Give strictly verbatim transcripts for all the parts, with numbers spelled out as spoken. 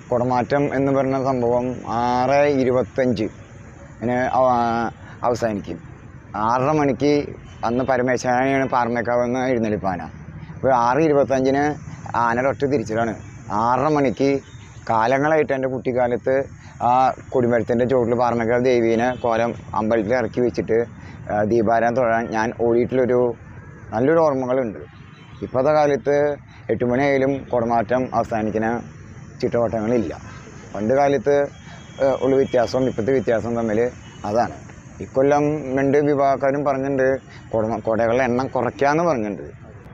കുടമാറ്റം എന്ന് പറഞ്ഞ സംഭവം ആറ് ഇരുപത്തഞ്ച് ന് അവസാനിക്കും. ആറര മണിക്ക് അന്ന് പരമേശ്വരനെയാണ് പാറമേക്കാവെന്ന് എഴുന്നള്ളിപ്പാന. അപ്പോൾ ആറ് ഇരുപത്തഞ്ചിന് ആനയുടെ ഒറ്റ തിരിച്ചിലാണ്. ആറര മണിക്ക് കാലങ്ങളായിട്ട് എൻ്റെ കുട്ടിക്കാലത്ത് ആ കൊടിമരത്തിൻ്റെ ചുവട്ടിൽ പാറമേക്കാവ് ദേവീനെ കോലം അമ്പലത്തിൽ ഇറക്കി വെച്ചിട്ട് ദീപാരാധന തൊഴാൻ ഞാൻ ഓടിയിട്ടുള്ളൊരു നല്ലൊരു ഓർമ്മകളുണ്ട്. ഇപ്പോഴത്തെ കാലത്ത് എട്ട് മണിയായാലും കുടമാറ്റം അവസാനിക്കുന്ന ചിട്ടവട്ടങ്ങളില്ല. പണ്ട് കാലത്ത് ഉള്ള വ്യത്യാസവും ഇപ്പോഴത്തെ വ്യത്യാസം തമ്മിൽ അതാണ്. ഇക്കൊല്ലം രണ്ട് വിഭാഗക്കാരും പറഞ്ഞിട്ടുണ്ട് കുട കുടകളുടെ എണ്ണം കുറയ്ക്കാമെന്ന് പറഞ്ഞിട്ടുണ്ട്.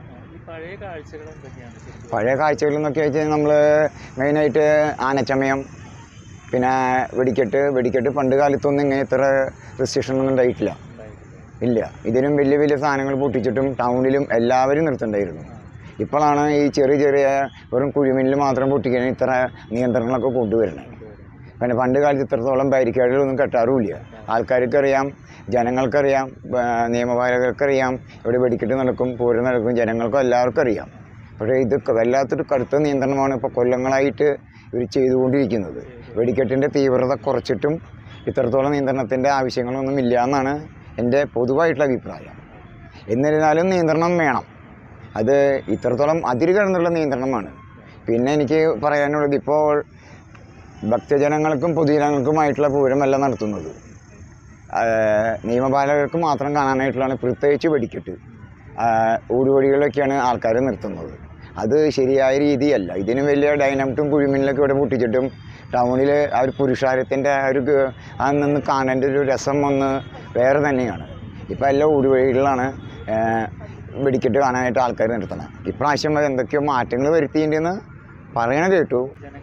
പഴയ കാഴ്ചകൾ എന്നൊക്കെ വെച്ചാൽ നമ്മൾ മെയിനായിട്ട് ആനച്ചമയം, പിന്നെ വെടിക്കെട്ട് വെടിക്കെട്ട് പണ്ട് കാലത്തൊന്നും ഇങ്ങനെ ഇത്ര റെസ്ട്രിക്ഷനൊന്നും ഉണ്ടായിട്ടില്ല. ഇല്ല, ഇതിനും വലിയ വലിയ സാധനങ്ങൾ പൊട്ടിച്ചിട്ടും ടൗണിലും എല്ലാവരും നിർത്തണ്ടായിരുന്നു. ഇപ്പോഴാണ് ഈ ചെറിയ ചെറിയ വെറും കുഴിമിന്നിൽ മാത്രം പൊട്ടിക്കാൻ ഇത്ര നിയന്ത്രണങ്ങളൊക്കെ കൊണ്ടുവരണേ. പിന്നെ പണ്ട് കാലത്ത് ഇത്രത്തോളം ബാരിക്കേഡുകളൊന്നും കെട്ടാറുമില്ല. ആൾക്കാർക്കറിയാം, ജനങ്ങൾക്കറിയാം, നിയമപാലകർക്കറിയാം ഇവിടെ വെടിക്കെട്ട് നടക്കും, പൂരം നടക്കും, ജനങ്ങൾക്കും എല്ലാവർക്കും അറിയാം. പക്ഷേ ഇത് വല്ലാത്തൊരു കടുത്ത നിയന്ത്രണമാണ് ഇപ്പോൾ കൊല്ലങ്ങളായിട്ട് ഇവർ ചെയ്തുകൊണ്ടിരിക്കുന്നത്. വെടിക്കെട്ടിൻ്റെ തീവ്രത കുറച്ചിട്ടും ഇത്രത്തോളം നിയന്ത്രണത്തിൻ്റെ ആവശ്യങ്ങളൊന്നും ഇല്ല എന്നാണ് എൻ്റെ പൊതുവായിട്ടുള്ള അഭിപ്രായം. എന്നിരുന്നാലും നിയന്ത്രണം വേണം. അത് ഇത്രത്തോളം അതിര് കടന്നുള്ള നിയന്ത്രണമാണ്. പിന്നെ എനിക്ക് പറയാനുള്ളത്, ഇപ്പോൾ ഭക്തജനങ്ങൾക്കും പൊതുജനങ്ങൾക്കുമായിട്ടുള്ള പൂരമല്ല നടത്തുന്നത്. നിയമപാലകർക്ക് മാത്രം കാണാനായിട്ടുള്ളതാണ് പ്രത്യേകിച്ച് വെടിക്കെട്ട്. ഊടുവഴികളിലൊക്കെയാണ് ആൾക്കാർ നിർത്തുന്നത്. അത് ശരിയായ രീതിയല്ല. ഇതിന് വലിയ ഡൈനാമിറ്റും കുഴിമിന്നിലൊക്കെ ഇവിടെ പൊട്ടിച്ചിട്ടും ടൗണിൽ ആ ഒരു പുരുഷാരത്തിൻ്റെ ആ ഒരു ആ നിന്ന് കാണേണ്ട ഒരു രസം ഒന്ന് വേറെ തന്നെയാണ്. ഇപ്പോൾ എല്ലാ ഊടുവഴികളിലാണ് വെടിക്കെട്ട് കാണാനായിട്ട് ആൾക്കാർ നിർത്തണം. ഇപ്രാവശ്യം അത് എന്തൊക്കെയോ മാറ്റങ്ങൾ വരുത്തിയിട്ടുണ്ടെന്ന് പറയണ കേട്ടു.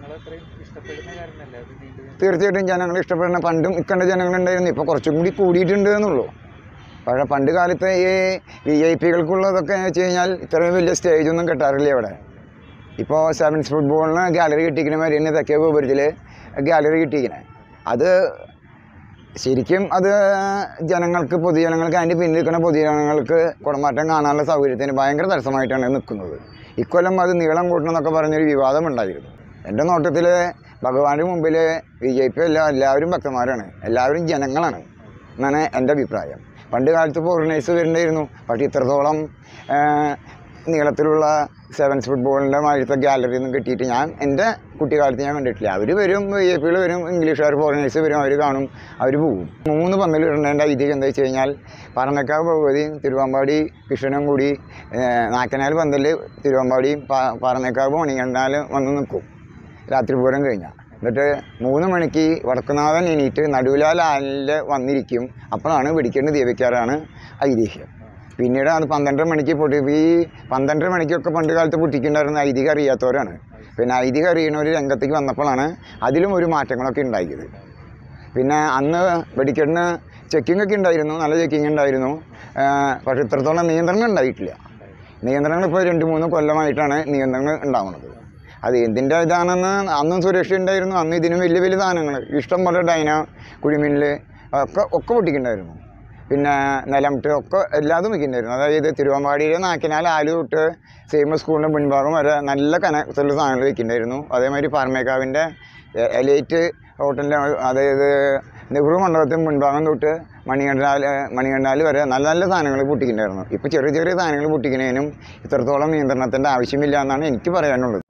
തീർച്ചയായിട്ടും ജനങ്ങൾ ഇഷ്ടപ്പെടുന്ന പണ്ടും ഇക്കണ്ട ജനങ്ങളുണ്ടായിരുന്നു. ഇപ്പോൾ കുറച്ചും കൂടി കൂടിയിട്ടുണ്ട് എന്നുള്ളൂ. പക്ഷേ പണ്ട് കാലത്ത് ഈ വി ഐ പികൾക്കുള്ളതൊക്കെ വെച്ച് കഴിഞ്ഞാൽ ഇത്രയും വലിയ സ്റ്റേജൊന്നും കെട്ടാറില്ല ഇവിടെ. ഇപ്പോൾ സെവൻസ് ഫുട്ബോളിന് ഗാലറി കിട്ടിക്കുന്ന മാതിരി തന്നെ തെക്കേ ഗോപുരത്തിൽ ഗാലറി കിട്ടിയിരിക്കണേ. അത് ശരിക്കും അത് ജനങ്ങൾക്ക്, പൊതുജനങ്ങൾക്ക്, അതിൻ്റെ പിന്നിൽ നിൽക്കുന്ന പൊതുജനങ്ങൾക്ക് കുടമാറ്റം കാണാനുള്ള സൗകര്യത്തിന് ഭയങ്കര തടസ്സമായിട്ടാണ് നിൽക്കുന്നത്. ഇക്കൊല്ലം അത് നീളം കൂട്ടണമെന്നൊക്കെ പറഞ്ഞൊരു വിവാദം ഉണ്ടായിരുന്നു. എൻ്റെ നോട്ടത്തിൽ ഭഗവാന്റെ മുമ്പിൽ ബി ജെ പി എല്ലാ എല്ലാവരും ഭക്തന്മാരാണ്, എല്ലാവരും ജനങ്ങളാണ് എന്നാണ് എൻ്റെ അഭിപ്രായം. പണ്ട് കാലത്ത് ഫോറിനേഴ്സ് വരുന്നുണ്ടായിരുന്നു. പക്ഷേ ഇത്രത്തോളം നീളത്തിലുള്ള സെവൻസ് ഫുട്ബോളിൻ്റെ മാതിരത്തെ ഗാലറി ഒന്നും കിട്ടിയിട്ട് ഞാൻ എൻ്റെ കുട്ടിക്കാലത്ത് ഞാൻ കണ്ടിട്ടില്ല. അവർ വരും, ബി ജെ പികൾ വരും, ഇംഗ്ലീഷുകാർ ഫോറിനേഴ്സ് വരും, അവർ കാണും, അവർ പോവും. മൂന്ന് പന്തൽ ഇടേണ്ട ഐതിഹ്യം എന്താ വെച്ച് കഴിഞ്ഞാൽ പാറമേക്കാവ് ഭഗവതിയും തിരുവമ്പാടി കൃഷ്ണനും കൂടി നാക്കനാൽ പന്തൽ തിരുവമ്പാടിയും പാറമേക്കാവ് മണികണ്ഠാൽ വന്ന് നിൽക്കും രാത്രി പൂരം കഴിഞ്ഞാൽ. എന്നിട്ട് മൂന്ന് മണിക്ക് വടക്കുനാഥൻ എണീറ്റ് നടുവിലാലിൽ വന്നിരിക്കും. അപ്പോഴാണ് വെടിക്കെട്ട് ദീപിക്കാറാണ് ഐതിഹ്യം. പിന്നീട് അത് പന്ത്രണ്ടര മണിക്ക് പൊട്ടി. ഈ പന്ത്രണ്ടര മണിക്കൊക്കെ പണ്ട് കാലത്ത് പൊട്ടിക്കുണ്ടായിരുന്ന ഐതിഹ്യം അറിയാത്തവരാണ്. പിന്നെ ഐതിഹ്യം അറിയുന്ന ഒരു രംഗത്തേക്ക് വന്നപ്പോഴാണ് അതിലും ഒരു മാറ്റങ്ങളൊക്കെ ഉണ്ടാക്കിയത്. പിന്നെ അന്ന് വെടിക്കെട്ടിന് ചെക്കിംഗ് ഒക്കെ ഉണ്ടായിരുന്നു, നല്ല ചെക്കിങ് ഉണ്ടായിരുന്നു. പക്ഷേ ഇത്രത്തോളം നിയന്ത്രണം ഉണ്ടായിട്ടില്ല. നിയന്ത്രണങ്ങൾ ഇപ്പോൾ രണ്ട് മൂന്ന് കൊല്ലമായിട്ടാണ് നിയന്ത്രണങ്ങൾ ഉണ്ടാവുന്നത്. അത് എന്തിൻ്റെ ഇതാണെന്ന് അന്നും സുരക്ഷ ഉണ്ടായിരുന്നു. അന്ന് ഇതിനും വലിയ വലിയ സാധനങ്ങൾ ഇഷ്ടം പോലെ ഡൈന, കുഴിമിന്നിൽ ഒക്കെ ഒക്കെ പൊട്ടിക്കുന്നുണ്ടായിരുന്നു. പിന്നെ നിലമിട്ട് ഒക്കെ എല്ലാതും വയ്ക്കുന്നുണ്ടായിരുന്നു. അതായത് തിരുവമ്പാടിയിലെ നാക്കിനാൽ ആലു തൊട്ട് സെയിം സ്കൂളിൻ്റെ മുൻഭാഗം വരെ നല്ല കനത്തുള്ള സാധനങ്ങൾ വയ്ക്കുന്നുണ്ടായിരുന്നു. അതേമാതിരി പാറമേക്കാവിൻ്റെ എലൈറ്റ് ഹോട്ടലിൻ്റെ, അതായത് നെഹ്റു മണ്ഡപത്തിന് മുൻഭാഗം തൊട്ട് മണികണ്ഠാൽ മണികണ്ഠാൽ വരെ നല്ല നല്ല സാധനങ്ങൾ പൊട്ടിക്കുന്നുണ്ടായിരുന്നു. ഇപ്പോൾ ചെറിയ ചെറിയ സാധനങ്ങൾ പൊട്ടിക്കുന്നതിനും ഇത്രത്തോളം നിയന്ത്രണത്തിൻ്റെ ആവശ്യമില്ല എന്നാണ് എനിക്ക് പറയാനുള്ളത്.